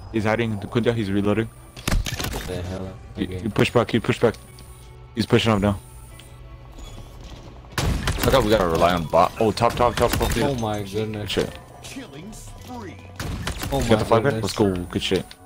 He's hiding. Kunja, he's reloading. What the hell? Okay. You push back. You push back. He's pushing up now. I thought we gotta rely on bot. Oh, top. Oh my goodness. Good shit. Killing spree. Oh You my got the flag back? goodness. Let's go. Good shit.